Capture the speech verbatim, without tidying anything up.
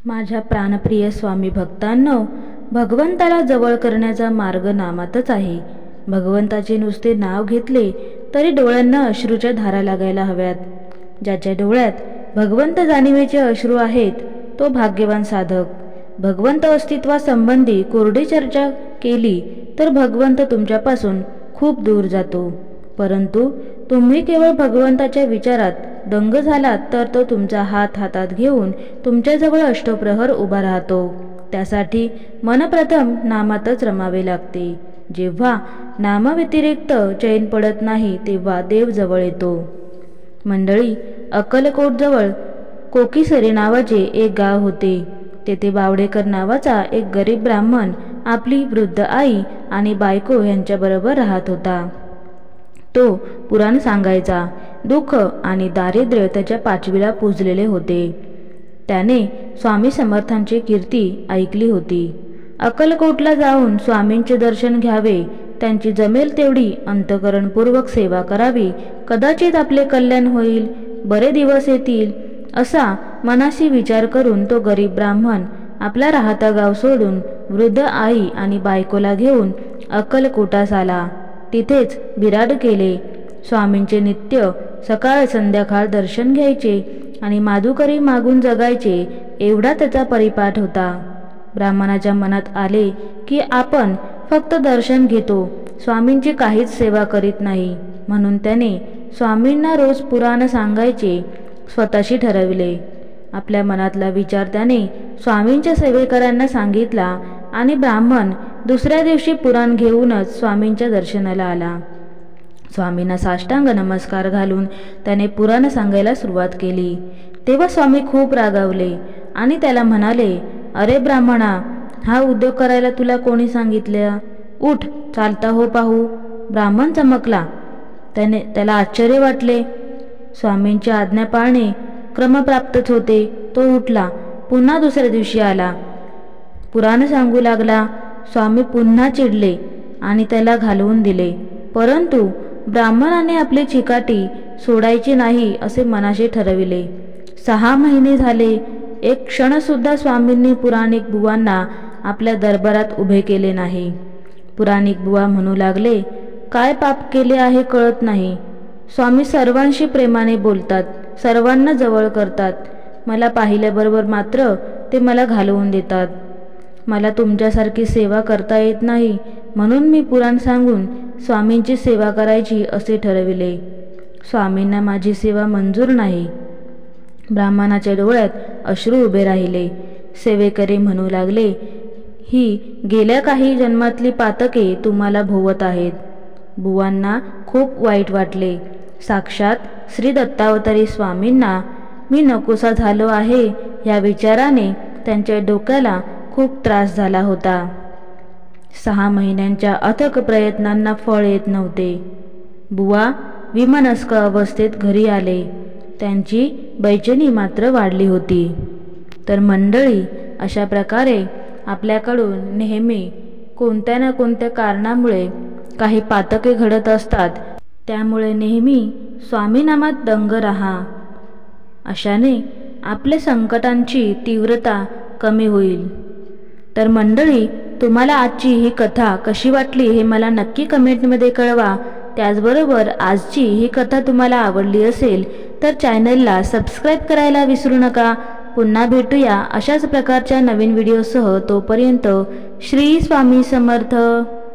माझ्या प्राणप्रिय स्वामी भक्तांनो, भगवंताला जवळ करण्याचा मार्ग नामातच आहे। भगवंताचे नुसते नाव घेतले तरी डोळ्यांना अश्रूच्या धारा लागायला हव्यात। ज्याच्या डोळ्यात भगवंत जाणीवेचे अश्रू आहेत तो भाग्यवान साधक। भगवंत अस्तित्वासंबंधी कोरडी चर्चा केली तर भगवंत तुमच्यापासून खूप दूर जातो, परंतु तुम्ही केवळ भगवंताच्या विचारात दंग झालात तर तो तुमचा हात हातात घेऊन तुमच्याजवळ अष्टप्रहर उभा राहतो। त्यासाठी मन प्रथम नामातच रमावे लागते। जेव्हा नामाव्यतिरिक्त चैन पडत नाही तेव्हा देव जवळ येतो। मंडळी, अक्कलकोटजवळ कोकीसरी नावाचे एक गाव होते। तेथे बावडेकर नावाचा एक गरीब ब्राह्मण आपली वृद्ध आई आणि बायको यांच्याबरोबर राहत होता। तो पुराण सांगायचा। दुःख आणि दारिद्र्य त्याच्या पाचवीला पुजलेले होते। त्याने स्वामी समर्थांची कीर्ती ऐकली होती। अक्कलकोटला जाऊन स्वामींचे दर्शन घ्यावे, त्यांची जमेल तेवढी अंतःकरणपूर्वक सेवा करावी, कदाचित आपले कल्याण होईल, बरे दिवस येतील, असा मनाशी विचार करून तो गरीब ब्राह्मण आपला राहता गाव सोडून वृद्ध आई आणि बायकोला घेऊन अक्कलकोटास आला। तिथेच बिराड केले। स्वामींचे नित्य सकाळ संध्याकाळ दर्शन घ्यायचे आणि माधुकरी मागून जगायचे, एवढा त्याचा परिपाठ होता। ब्राह्मणाच्या मनात आले की आपण फक्त दर्शन घेतो, स्वामींची काहीच सेवा करीत नाही, म्हणून त्याने स्वामींना रोज पुराण सांगायचे स्वतःशी ठरविले। आपल्या मनातला विचार त्याने स्वामींच्या सेवेकरांना सांगितला आणि ब्राह्मण दुसऱ्या दिवशी पुराण घेऊनच स्वामींच्या दर्शनाला आला। स्वामींना साष्टांग नमस्कार घालून त्याने पुराण सांगायला सुरुवात केली। तेव्हा स्वामी खूप रागावले आणि त्याला म्हणाले, अरे ब्राह्मणा, हा उद्योग करायला तुला कोणी सांगितले? उठ, चालता हो पाहू। ब्राह्मण चमकला। त्याने त्याला आश्चर्य वाटले। स्वामींची आज्ञा पाळणे क्रमप्राप्तच होते। तो उठला, पुन्हा दुसऱ्या दिवशी आला, पुराण सांगू लागला। स्वामी पुन्हा चिडले आणि त्याला घालवून दिले, परंतु ब्राह्मणाने आपली चिकाटी सोडायची नाही असे मनाशी ठरविले। सहा महिने झाले, एक क्षणसुद्धा स्वामींनी पुराणिक बुवांना आपल्या दरबारात उभे केले नाही। पुराणिक बुवा म्हणू लागले, काय पाप केले आहे कळत नाही। स्वामी सर्वांशी प्रेमाने बोलतात, सर्वांना जवळ करतात, मला पाहिल्याबरोबर मात्र ते मला घालवून देतात। मला तुमच्यासारखी सेवा करता येत नाही, म्हणून मी पुराण सांगून स्वामींची सेवा करायची असे ठरविले। स्वामींना माझी सेवा मंजूर नाही। ब्राह्मणाच्या डोळ्यात अश्रू उभे राहिले। सेवेकरी म्हणू लागले, ही गेल्या काही जन्मातली पातके तुम्हाला भोवत आहेत। बुवांना खूप वाईट वाटले। साक्षात श्री दत्तावतारी स्वामींना मी नकोसा झालो आहे या विचाराने त्यांच्या डोक्याला खूप त्रास झाला होता। सहा महिन्यांच्या अथक प्रयत्नांना फळ येत नव्हते। बुवा विमनस्क अवस्थेत घरी आले। त्यांची बैचेनी मात्र वाढली होती। तर मंडळी, अशा प्रकारे आपल्याकडून नेहमी कोणत्या ना कोणत्या कारणामुळे काही पातके घडत असतात, त्यामुळे नेहमी स्वामीनामात दंग राहा। अशाने आपल्या संकटांची तीव्रता कमी होईल। तर मंडळी, तुम्हाला आजची ही कथा कशी वाटली हे मला नक्की कमेंटमध्ये कळवा। त्याचबरोबर आजची ही कथा तुम्हाला आवडली असेल तर चॅनलला सबस्क्राईब करायला विसरू नका। पुन्हा भेटूया अशाच प्रकारच्या नवीन व्हिडिओसह। तोपर्यंत श्री स्वामी समर्थ।